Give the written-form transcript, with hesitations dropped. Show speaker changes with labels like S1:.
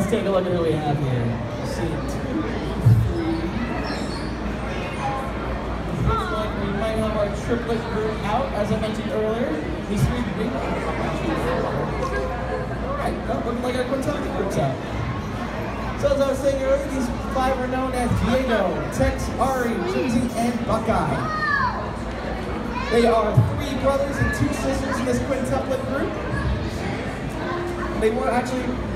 S1: Let's take a look at who we have here. Scene 2, 3. Looks like we might have our triplet group out, as I mentioned earlier. These three big Alright, looking like our quintet group's out. So as I was saying earlier, these 5 are known as Diego, Tex, Ari, Josie, and Buckeye. They are 3 brothers and 2 sisters in this quintuplet group. They were actually